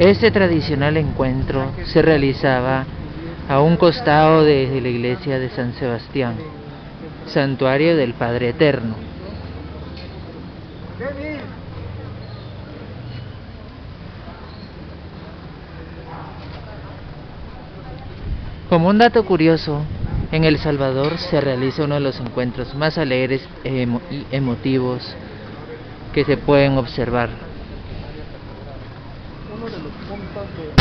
Este tradicional encuentro se realizaba a un costado de la iglesia de San Sebastián, santuario del Padre Eterno. Como un dato curioso, en El Salvador se realiza uno de los encuentros más alegres y emotivos que se pueden observar. Uno de los puntos de